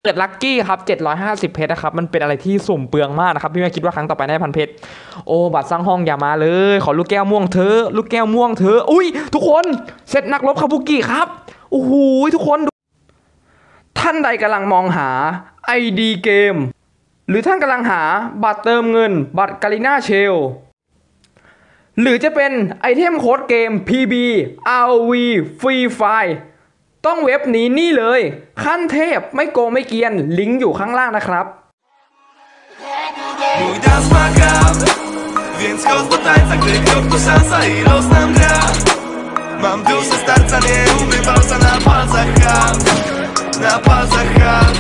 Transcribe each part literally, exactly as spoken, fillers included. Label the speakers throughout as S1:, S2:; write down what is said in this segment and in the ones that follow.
S1: เกิดลัคกี้ครับเจ็ดร้อยห้าสิบเพชรนะครับมันเป็นอะไรที่สุ่มเปลืองมากนะครับพี่แม่คิดว่าครั้งต่อไปได้พันเพชรโอ้บัตรสร้างห้องอย่ามาเลยขอลูกแก้วม่วงเธอลูกแก้วม่วงเธออุ้ยทุกคนเซตนักรบคาบุกิครับโอ้โหทุกคนท่านใดกำลังมองหา ไอ ดี เกมหรือท่านกำลังหาบัตรเติมเงินบัตรกาลิน่าเชลหรือจะเป็นไอเทมโค้ดเกม พี บี อาร์ โอ วี Free Fire ต้องเว็บนี้นี่เลยขั้นเทพไม่โกงไม่เกียนลิงก์อยู่ข้างล่างนะครับ
S2: Mój dans ma gra, więc chodź do tańca, gdy krok to szansa i los nam gra. Mam duszę starca, nie umywalca na palcach hand, na palcach hand.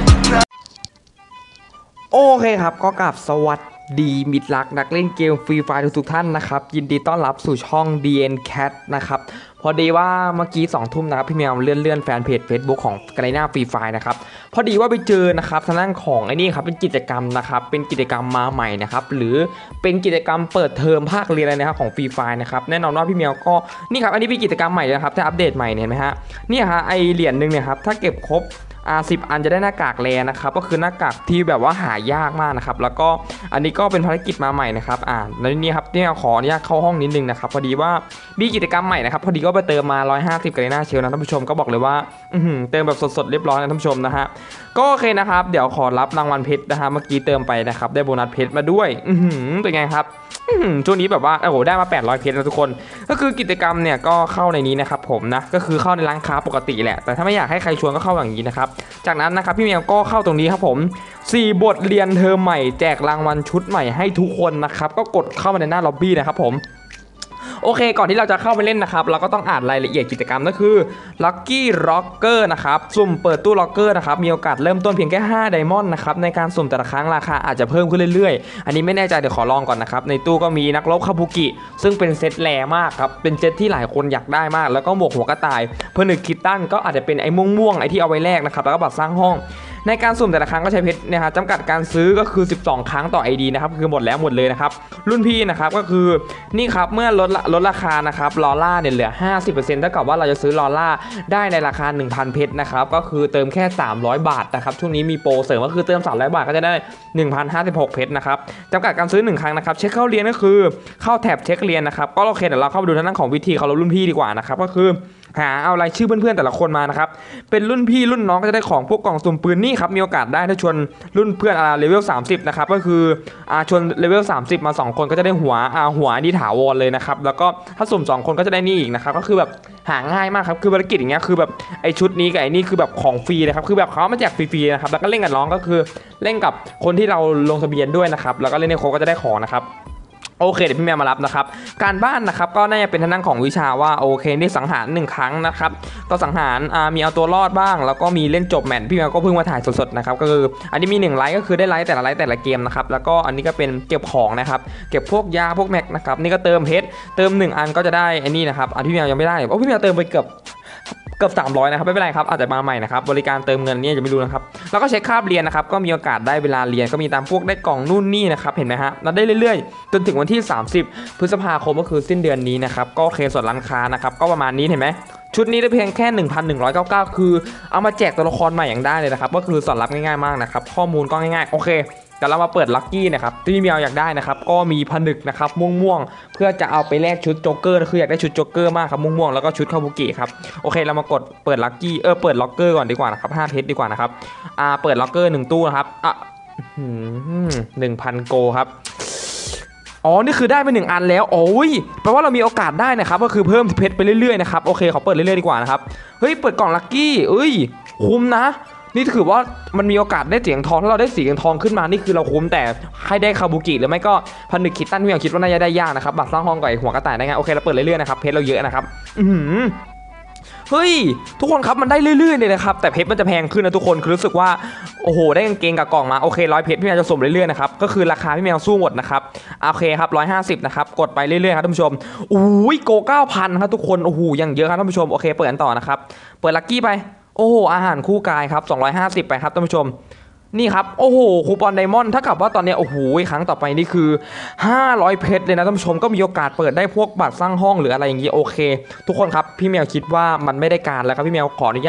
S1: โอเคครับก็กลับสวัสดีมิตรรักนักเล่นเกมฟรีไฟร์ทุกท่านนะครับยินดีต้อนรับสู่ช่อง ดี เอ็น Cat นะครับพอดีว่าเมื่อกี้สองทุ่มนะครับพี่แมวเลื่อนเลื่อนแฟนเพจ Facebook ของกาลิน่าฟรีไฟร์นะครับพอดีว่าไปเจอนะครับทางด้านของไอ้นี่ครับเป็นกิจกรรมนะครับเป็นกิจกรรมมาใหม่นะครับหรือเป็นกิจกรรมเปิดเทอมภาคเรียนอะไรนะครับของฟรีไฟร์นะครับแน่นอนว่าพี่แมวก็นี่ครับอันนี้เป็นกิจกรรมใหม่นะครับถ้าอัปเดตใหม่เห็นไหมฮะนี่ฮะไอเหรียญหนึ่งเนี่ยครับถ้าเก็บครบอ่าสิบอันจะได้หน้ากากแลนะครับก็คือหน้ากากที่แบบว่าหายากมากนะครับแล้วก็อันนี้ก็เป็นภารกิจมาใหม่นะครับอ่าแล้วนี่ครับเนี่ยขออนุญาตเข้าห้องนิดนึงนะครับพอดีว่ามีกิจกรรมใหม่นะครับพอดีก็ไปเติมมาหนึ่งร้อยห้าสิบกาลิน่าเชลนะท่านผู้ชมก็บอกเลยว่าอือเติมแบบสดๆเรียบร้อยนะท่านผู้ชมนะฮะก็โอเคนะครับเดี๋ยวขอรับรางวัลเพชรนะฮะเมื่อกี้เติมไปนะครับได้โบนัสเพชรมาด้วยอือเป็นไงครับช่วงนี้แบบว่าโอ้โหได้มาแปดร้อยเพชรนะทุกคนก็คือกิจกรรมเนี่ยก็เข้าในนี้นะครับผมนะก็คือเข้าในร้านค้าปกติแหละแต่ถ้าไม่อยากให้ใครชวนก็เข้าอย่างนี้นะครับจากนั้นนะครับพี่เมียวก็เข้าตรงนี้ครับผมสี่บทเรียนเทอมใหม่แจกรางวัลชุดใหม่ให้ทุกคนนะครับก็กดเข้ามาในหน้าล็อบบี้นะครับผมโอเคก่อนที่เราจะเข้าไปเล่นนะครับเราก็ต้องอ่านรายละเอียดกิจกรรมก็คือ Lucky Locker นะครับสุ่มเปิดตู้ Locker นะครับมีโอกาสเริ่มต้นเพียงแค่ห้าไดมอนด์นะครับในการสุ่มแต่ละครั้งราคาอาจจะเพิ่มขึ้นเรื่อยๆอันนี้ไม่แน่ใจเดี๋ยวขอลองก่อนนะครับในตู้ก็มีนักรบคาบุกิซึ่งเป็นเซตแรมากครับเป็นเซตที่หลายคนอยากได้มากแล้วก็หมวกหัวกระต่ายเพื่อหนึ่งคิตตันก็อาจจะเป็นไอ้ม่วงๆไอ้ที่เอาไว้แลกนะครับแล้วก็บัตรสร้างห้องในการสุ่มแต่ละครั้งก็ใช้เพชรนะฮะจำกัดการซื้อก็คือสิบสองครั้งต่อ ไอ ดี นะครับคือหมดแล้วหมดเลยนะครับรุ่นพี่นะครับก็คือนี่ครับเมื่อลดลดราคานะครับลอล่าเนี่ยเหลือ ห้าสิบเปอร์เซ็นต์ เท่ากับว่าเราจะซื้อลอล่าได้ในราคา หนึ่งพัน เพชรนะครับก็คือเติมแค่สามร้อยบาทนะครับช่วงนี้มีโปรเสริมก็คือเติมสามร้อยบาทก็จะได้ หนึ่งพันห้าสิบหก เพชรนะครับจำกัดการซื้อหนึ่งครั้งนะครับเช็คเข้าเรียนก็คือเข้าแท็บเช็คเรียนนะครับก็โอเคเดี๋ยวเราเข้าไปดูทางด้านของวิธีเคารพรุ่นพี่ดีกว่านะครับก็คือหาเอารายชื่อเพื่อนๆแต่ละคนมานะครับเป็นรุ่นพี่รุ่นน้องก็จะได้ของพวกกล่องสุ่มปืนนี่ครับมีโอกาสได้ถ้าชวนรุ่นเพื่อนอาเลเวลสามสิบนะครับก็คืออาชวนเลเวลสามสิบมาสองคนก็จะได้หัวอาหัวนี่ถาวรเลยนะครับแล้วก็ถ้าสุ่มสองคนก็จะได้นี่อีกนะครับก็คือแบบหาง่ายมากครับคือภารกิจอย่างเงี้ยคือแบบไอชุดนี้กับไอนี่คือแบบของฟรีนะครับคือแบบเขามาแจกฟรีๆนะครับแล้วก็เล่นกับน้องก็คือเล่นกับคนที่เราลงทะเบียนด้วยนะครับแล้วก็เล่นในโค้ดก็จะได้ของนะครับโอเคเดี๋ยวพี่แมวมารับนะครับการบ้านนะครับก็น่าจะเป็นทางด้านของวิชาว่าโอเคนี่สังหารหนึ่งครั้งนะครับก็สังหารอ่ามีเอาตัวรอดบ้างแล้วก็มีเล่นจบแมตช์พี่แมวก็เพิ่งมาถ่ายสดๆนะครับก็คืออันนี้มีหนึ่งไลท์ก็คือได้ไลท์แต่ละไลท์แต่ละเกมนะครับแล้วก็อันนี้ก็เป็นเก็บของนะครับเก็บพวกยาพวกแม็กนะครับนี่ก็เติมเพชรเติมหนึ่งอันก็จะได้อันนี้นะครับอันพี่แมวยังไม่ได้โอ้พี่แมวเติมไปเกือบเกือบสามร้อยนะครับไม่เป็นไรครับอาจจะมาใหม่นะครับบริการเติมเงินนี่จะไม่รู้นะครับแล้วก็เช็คคาบเรียนนะครับก็มีโอกาสได้เวลาเรียนก็มีตามพวกได้กล่องนู่นนี่นะครับเห็นไหมฮะนับได้เรื่อยๆจนถึงวันที่สามสิบพฤษภาคมก็คือสิ้นเดือนนี้นะครับก็โอเคส่วนร้านค้านะครับก็ประมาณนี้เห็นไหมชุดนี้ได้เพียงแค่ หนึ่งพันหนึ่งร้อยเก้าสิบเก้า คือเอามาแจกตัวละครใหม่อย่างได้เลยนะครับก็คือสอนรับง่ายๆมากนะครับข้อมูลก็ง่ายๆโอเคเดี๋ยวเรามาเปิดลัคกี้นะครับที่พี่เมียวอยากได้นะครับก็มีผนึกนะครับม่วงๆเพื่อจะเอาไปแลกชุดโจ๊กเกอร์คืออยากได้ชุดโจ๊กเกอร์มากครับม่วงๆแล้วก็ชุดคาบุกิครับโอเคเรามากดเปิดลัคกี้เออเปิดล็อกเกอร์ก่อนดีกว่านะครับห้าเพชรดีกว่านะครับอ่าเปิดล็อกเกอร์หนึ่งตู้นะครับอ่ะหนึ่งพันโกครับอ๋อนี่คือได้ไปหนึ่งอันแล้วโอ้ยแปลว่าเรามีโอกาสได้นะครับก็คือเพิ่มเพชรไปเรื่อยๆนะครับโอเคขอเปิดเรื่อยๆดีกว่านะครับเฮ้ยเปิดกล่องลัคกี้เอ้ยคุ้มนะนี่ถือว่ามันมีโอกาสได้เสียงทองถ้าเราได้เสียงทองขึ้นมานี่คือเราคุ้มแต่ให้ได้คาบุกิหรือไม่ก็ผนึกคิตตันพี่อยากคิดว่าน่าจะได้ยากนะครับบัตรสร้างห้องก่อนหัวกระต่ายได้ไงโอเคเราเปิดเรื่อยๆนะครับเพชรเราเยอะนะครับอือเฮ้ยทุกคนครับมันได้เรื่อยๆเลยนะครับแต่เพชรมันจะแพงขึ้นนะทุกคนคือรู้สึกว่าโอ้โหได้กางเกงกับกล่องมาโอเคร้อยเพชรพี่แมวจะสุ่มเรื่อยๆนะครับก็คือราคาพี่แมวสู้หมดนะครับโอเคครับร้อยห้าสิบนะครับกดไปเรื่อยๆครับท่านผู้ชมโอ้ยโกเก้าพันครับทุกคนโอ้โหยังเยอะครับท่านผู้ชมโอเคเปิดกันต่อนะครับเปิดลัคกี้ไปโอ้โหอาหารคู่กายครับสองร้อยห้าสิบไปครับท่านผู้ชมนี่ครับโอ้โหคูปองไดมอนด์ถ้ากับว่าตอนนี้โอ้โหครั้งต่อไปนี่คือห้าร้อยเพชรเลยนะท่านผู้ชมก็มีโอกาสเปิดได้พวกบัตรสร้างห้องหรืออะไรอย่างนี้โอเคทุกคนครับพี่แมวคิดว่ามันไม่ได้การแล้วครับพี่แมวขออนุญาต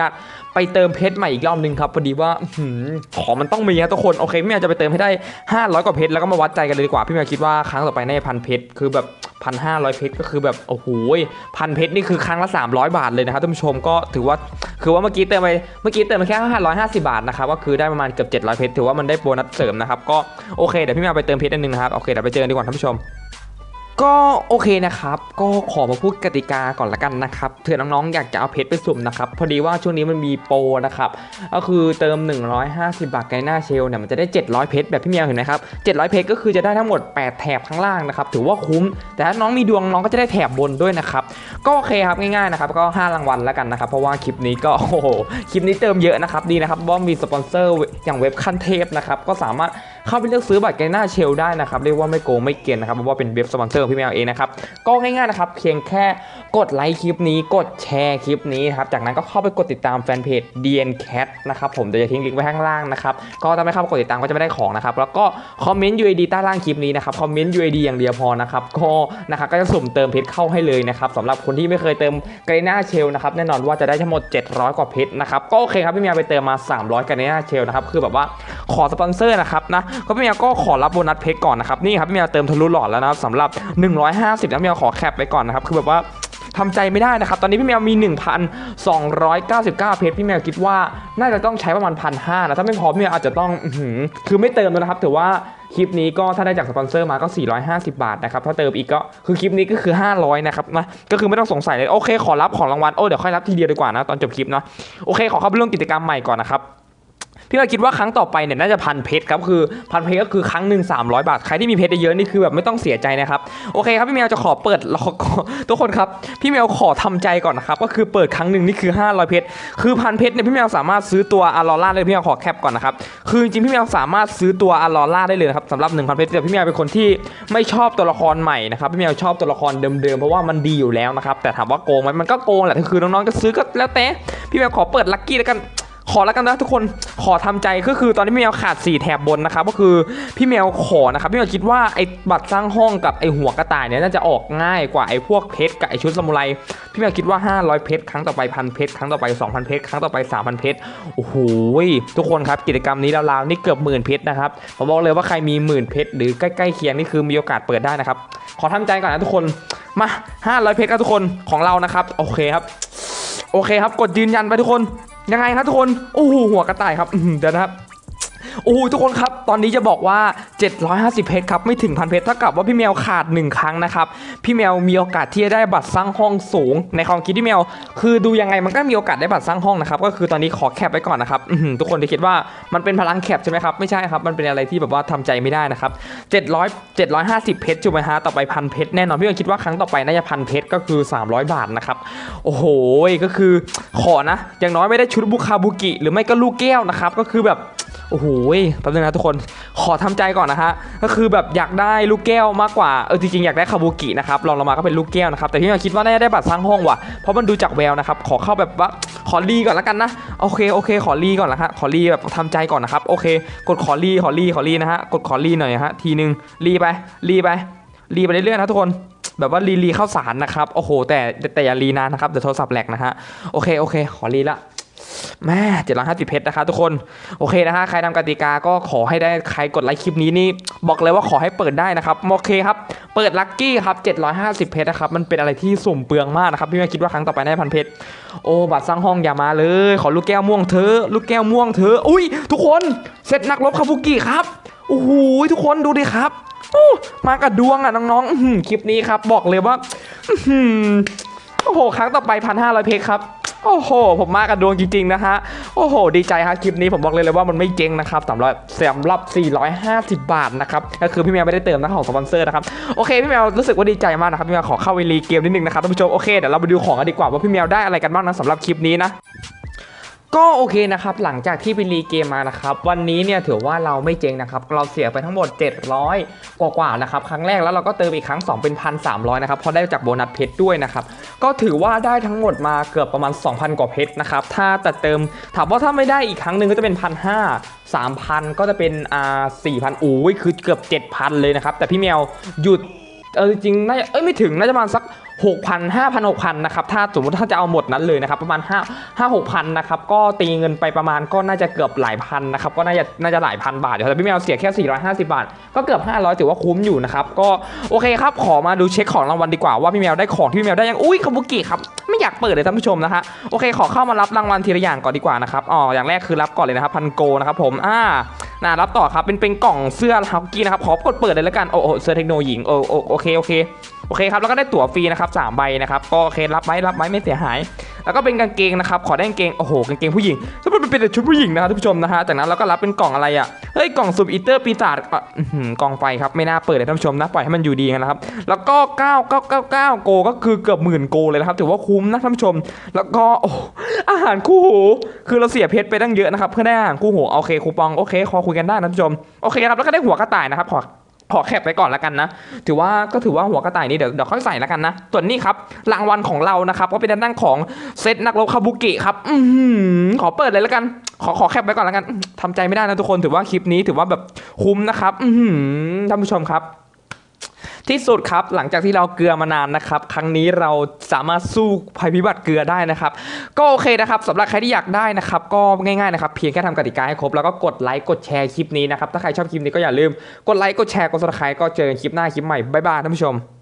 S1: ไปเติมเพชรใหม่อีกรอบนึงครับพอดีว่าของมันต้องมีนะทุกคนโอเคพี่แมวจะไปเติมให้ได้ห้าร้อยกว่าเพชรแล้วก็มาวัดใจกันเลยดีกว่าพี่แมวคิดว่าครั้งต่อไปในพันเพชรคือแบบพันห้าร้อยเพชรก็คือแบบโอ้โหพันเพชรนี่คือครั้งละสามร้อยบาทเลยนะครับท่านผู้ชมก็ถือว่าคือว่าเมื่อกี้เติมไปเมื่อกี้เติมไปแค่ห้าร้อยห้าสิบบาทนะครับก็คือได้ประมาณเกือบเจ็ดร้อยเพชรถือว่ามันได้โบนัสเสริมนะครับก็โอเคเดี๋ยวพี่แมวไปเติมเพชรนิดนึงนะครับโอเคเดี๋ยวไปเจอกันดีกว่าท่านผู้ชมก็โอเคนะครับก็ขอมาพูดกติกาก่อนละกันนะครับเผื่อน้องๆอยากจะเอาเพชรไปสุ่มนะครับพอดีว่าช่วงนี้มันมีโปรนะครับก็คือเติมหนึ่งร้อยห้าสิบบาทไกหน้าเชลเนี่ยมันจะได้เจ็ดร้อยเพชรแบบพี่เมียเห็นไหมครับเจ็ดร้อยเพชรก็คือจะได้ทั้งหมดแปดแถบข้างล่างนะครับถือว่าคุ้มแต่ถ้าน้องมีดวงน้องก็จะได้แถบบนด้วยนะครับก็โอเคครับง่ายๆนะครับก็ห้ารางวัลแล้วกันนะครับเพราะว่าคลิปนี้ก็โอ้โหคลิปนี้เติมเยอะนะครับดีนะครับว่ามีสปอนเซอร์อย่างเว็บขั้นเทพนะครับก็สามารถเข้าไปเลือกซื้อบัตรไกหน้าเชลได้นะครับเรียกว่าไม่โกงไม่เกินนะครับเพราะว่าเป็นเว็บสปอนเซอร์พี่แมวเองนะครับก็ง่ายๆนะครับเพียงแค่กดไลค์คลิปนี้กดแชร์คลิปนี้ครับจากนั้นก็เข้าไปกดติดตามแฟนเพจ ดี เอ็น Cat นะครับผมเดี๋ยวจะทิ้งลิงก์ไว้ข้างล่างนะครับก็ถ้าไม่เข้าไปกดติดตามก็จะไม่ได้ของนะครับแล้วก็คอมเมนต์ ยู ไอ ดี ใต้ล่างคลิปนี้นะครับคอมเมนต์ ยู ไอ ดี อย่างเดียวพอนะครับก็นะครับก็จะสุ่มเติมเพชรเข้าให้เลยนะครับสำหรับคนที่ไม่เคยเติมไกหน้าเชลนะครับแน่นอนว่าจะได้ทั้งหมดเจ็ดร้อยกว่าเพชรนะครับก็โอเคครับพี่แมวไปเติมมาสามร้อยไกหน้าเชลนะครับคือแบบว่าขอสปอนเซอร์นะครับนะก็พี่แมวก็ขอรับโบนัสเพชรก่อนนะครับนี่ครับพี่แมวเติมทะลุหลอดแล้วนะครับสำหรับหนึ่งร้อยห้าสิบนะพี่แมวขอแคปไปก่อนนะครับคือแบบว่าทำใจไม่ได้นะครับตอนนี้พี่แมวมี หนึ่งพันสองร้อยเก้าสิบเก้า เพชรพี่แมวคิดว่าน่าจะต้องใช้ประมาณ หนึ่งพันห้าร้อย นะถ้าไม่พอพี่แมวอาจจะต้องคือไม่เติมแล้วนะครับถือว่าคลิปนี้ก็ถ้าได้จากสปอนเซอร์มาก็สี่ร้อยห้าสิบบาทนะครับถ้าเติมอีกก็คือคลิปนี้ก็คือห้าร้อยนะครับนะก็คือไม่ต้องสงสัยเลยโอเคขอรับของรางวัลโอ้เดี๋ยวค่อยรับทีเดียวดีกว่านะตอนจบคลิปนะโอเคขอเข้าไปเรื่องกิจกรรมใหม่ก่อนนะครับพี่ว่าคิดว่าครั้งต่อไปเนี่ยน่าจะพันเพชรครับคือพันเพชรก็คือครั้งหนึ่งสามร้อยบาทใครที่มีเพชรเยอะนี่คือแบบไม่ต้องเสียใจนะครับโอเคครับพี่แมวจะขอเปิดทุกคนครับพี่แมวขอทำใจก่อนนะครับก็คือเปิดครั้งหนึ่งนี่คือห้าร้อยเพชรคือพันเพชรเนี่ยพี่แมวสามารถซื้อตัวอารอร่าได้พี่แมวขอแคปก่อนนะครับคือจริงๆพี่แมวสามารถซื้อตัวอารอร่าได้เลยนะครับสำหรับหนึ่งพันเพชรแต่พี่แมวเป็นคนที่ไม่ชอบตัวละครใหม่นะครับพี่แมวชอบตัวละครเดิมๆเพราะว่ามันดีอยู่แล้วนะครับแต่ถามว่าโกงไหมมันก็โกงแหละคือน้องๆจะซื้อก็แล้วแต่พี่แมวขอเปิดลัคกี้แล้วกันขอแล้วกันนะทุกคนขอทำใจก็คือตอนนี้พี่แมวขาดสี่แถบบนนะครับก็คือพี่แมวขอนะครับพี่แมวคิดว่าไอ้บัตรสร้างห้องกับไอ้หัวกระต่ายเนี่ยน่าจะออกง่ายกว่าไอ้พวกเพชรกับไอ้ชุดซามูไรพี่แมวคิดว่าห้าร้อยเพชรครั้งต่อไปพันเพชรครั้งต่อไปสองพันเพชรครั้งต่อไปสามพันเพชรโอ้โหทุกคนครับกิจกรรมนี้ราวๆนี่เกือบหมื่นเพชรนะครับผมบอกเลยว่าใครมีหมื่นเพชรหรือใกล้ๆเคียงนี่คือมีโอกาสเปิดได้นะครับขอทำใจก่อนนะทุกคนมาห้าร้อยเพชรครับทุกคนของเรานะครับโอเคครับโอเคครับกดยืนยันไปทุกคนยังไงครับทุกคนโอ้โหหัวกระต่ายครับเดี๋ยวนะครับโอ้ทุกคนครับตอนนี้จะบอกว่าเจ็ดร้อยห้าสิบเพชรครับไม่ถึงพันเพชรเท่ากับว่าพี่แมวขาดหนึ่งครั้งนะครับพี่แมวมีโอกาสที่จะได้บัตรสร้างห้องสูงในความคิดที่แมวคือดูยังไงมันก็มีโอกาสได้บัตรสร้างห้องนะครับก็คือตอนนี้ขอแคปไว้ก่อนนะครับทุกคนที่คิดว่ามันเป็นพลังแคปใช่ไหมครับไม่ใช่ครับมันเป็นอะไรที่แบบว่าทำใจไม่ได้นะครับเจ็ดร้อย เจ็ดร้อยห้าสิบเพชรจุ๊บไหมฮะต่อไปพันเพชรแน่นอนพี่แมวคิดว่าครั้งต่อไปน่าจะพันเพชรก็คือสามร้อยบาทนะครับโอ้โหก็คือขอนะอย่างน้อยไม่ได้ชุดบุคาบุกิหรือไม่ก็ลูกแก้วนะครับก็คือแบบโอ้โหแป๊บนึงนะทุกคนขอทำใจก่อนนะฮะก็คือแบบอยากได้ลูกแก้วมากกว่าเออจริงๆอยากได้คาบุกินะครับลองลงมาก็เป็นลูกแก้วนะครับแต่พี่แมวคิดว่าน่าจะได้บัตรสร้างห้องว่ะเพราะมันดูจากแววนะครับขอเข้าแบบว่าขอรีก่อนแล้วกันนะโอเคโอเคขอรีก่อนละฮะขอรีแบบทำใจก่อนนะครับโอเคกดขอรีขอรีขอรีนะฮะกดขอรีหน่อยฮะทีนึงรีไปรีไปรีไปเรื่อยๆนะทุกคนแบบว่ารีรีเข้าสารนะครับโอ้โหแต่แต่อย่ารีนานนะครับเดี๋ยวโทรศัพท์แหลกนะฮะโอเคโอเคขอรีละแม่เจ็ดร้อยห้าสิบเพชรนะครับทุกคนโอเคนะฮะใครทำกติกาก็ขอให้ได้ใครกดไลค์คลิปนี้นี่บอกเลยว่าขอให้เปิดได้นะครับโอเคครับเปิดลัคกี้ครับเจ็ดร้อยห้าสิบเพชรนะครับมันเป็นอะไรที่สุ่มเปลืองมากนะครับพี่แม่คิดว่าครั้งต่อไปได้พันเพชรโอ้บัตรสร้างห้องอย่ามาเลยขอลูกแก้วม่วงเธอลูกแก้วม่วงเธออุ้ยทุกคนเซตนักรบคาบุกิครับโอ้โหทุกคนดูดิครับมากับดวงอ่ะน้องๆคลิปนี้ครับบอกเลยว่าโอ้โหครั้งต่อไปพันห้าร้อยเพชรครับโอ้โหผมมากับดวงจริงๆนะฮะโอ้โหดีใจฮะคลิปนี้ผมบอกเลยเลยว่ามันไม่เจ๊งนะครับสำหรับสำหรับสี่ร้อยห้าสิบบาทนะครับก็คือพี่แมวไม่ได้เติมนะของสปอนเซอร์นะครับโอเคพี่แมวรู้สึกว่าดีใจมากนะครับพี่แมวขอเข้าไปรีเกมนิดนึงนะครับท่านผู้ชมโอเคเดี๋ยวเราไปดูของกันดีกว่าว่าพี่แมวได้อะไรกันบ้างนะสำหรับคลิปนี้นะก็โอเคนะครับหลังจากที่ไปรีเกมมานะครับวันนี้เนี่ยถือว่าเราไม่เจ๊งนะครับเราเสียไปทั้งหมดเจ็ดร้อยกว่าๆนะครับครั้งแรกแล้วเราก็เติมอีกครั้งสองเป็น หนึ่งพันสามร้อย นะครับพอได้จากโบนัสเพชรด้วยนะครับก็ถือว่าได้ทั้งหมดมาเกือบประมาณ สองพัน กว่าเพชรนะครับถ้าแต่เติมถามว่าถ้าไม่ได้อีกครั้งหนึ่งก็จะเป็น หนึ่งพันห้าร้อย สามพัน ก็จะเป็นอ่า สี่พัน โอ้ยคือเกือบ เจ็ดพัน เลยนะครับแต่พี่แมวหยุดเออจริงน่าจะเอ้ยไม่ถึงน่าจะประมาณสักหกพัน ห้าพัน หกพันนะครับถ้าสมมติถ้าจะเอาหมดนั้นเลยนะครับประมาณห้า ห้า หกพันนะครับก็ตีเงินไปประมาณก็น่าจะเกือบหลายพันนะครับก็น่าจะน่าจะหลายพันบาทอยู่แต่พี่แมวเสียแค่สี่ร้อยห้าสิบบาทก็เกือบห้าร้อยถือว่าคุ้มอยู่นะครับก็โอเคครับขอมาดูเช็คของรางวัลดีกว่าว่าพี่แมวได้ของที่พี่แมวได้ยังอุ้ยคาบุกิครับไม่อยากเปิดเลยท่านผู้ชมนะฮะโอเคขอเข้ามารับรางวัลทีละอย่างก่อนดีกว่านะครับอ๋ออย่างแรกคือรับก่อนเลยนะครับพันโกนะครับผมอ่าน่ารับต่อครับเป็นเป็นกล่องเสื้อฮอกกี้นะครับขอกดเปิดเลยแล้วกันโอ้โหเสื้อเทคโนหญิงโอ้โอโอเคโอเคโอเคครับแล้วก็ได้ตั๋วฟรีนะครับสามใบนะครับก็โอเครับไหมรับไหมไม่เสียหายแล้วก็เป็นกางเกงนะครับขอได้กางเกงโอ้โหกางเกงผู้หญิงถ้ามันเป็นแต่ชุดผู้หญิงนะครับท่านผู้ชมนะฮะจากนั้นเราก็รับเป็นกล่องอะไรอ่ะเฮ้ยกล่องซุปอีเตอร์ปีศาจกล่องไฟครับไม่น่าเปิดเลยท่านผู้ชมนะปล่อยให้มันอยู่ดีกันนะครับแล้วก็เก้า เก้า เก้า เก้าโกก็คือเกือบหมื่นโกเลยนะครับถือว่าคุ้มนะท่านผู้ชมแล้วก็โอ้อาหารคู่หูคือเราเสียเพชรไปตั้งเยอะนะครับเพื่อได้อาหารคู่หูโอเคคูปองโอเคขอคุยกันได้นะท่านผู้ชมโอเคครับแล้วก็ได้หัวกระต่ายนะครับขอขอแคปไปก่อนแล้วกันนะถือว่าก็ถือว่าหัวกระต่ายนี่เดี๋ยวเดี๋ยวค่อยใส่แล้วกันนะส่วนนี้ครับรางวัลของเรานะครับก็เป็นด้านด้านของเซตนักรบคาบุกิครับอืขอเปิดเลยแล้วกันขอขอแคปไปก่อนแล้วกันทำใจไม่ได้นะทุกคนถือว่าคลิปนี้ถือว่าแบบคุ้มนะครับอืท่านผู้ชมครับที่สุดครับหลังจากที่เราเกลือมานานนะครับครั้งนี้เราสามารถสู้ภัยพิบัติเกลือได้นะครับก็โอเคนะครับสำหรับใครที่อยากได้นะครับก็ง่ายๆนะครับเพียงแค่ทำกติกาให้ครบแล้วก็กดไลค์กดแชร์คลิปนี้นะครับถ้าใครชอบคลิปนี้ก็อย่าลืมกดไลค์กดแชร์กดซับสไครบ์ก็เจอกันคลิปหน้าคลิปใหม่บ๊ายบายท่านผู้ชม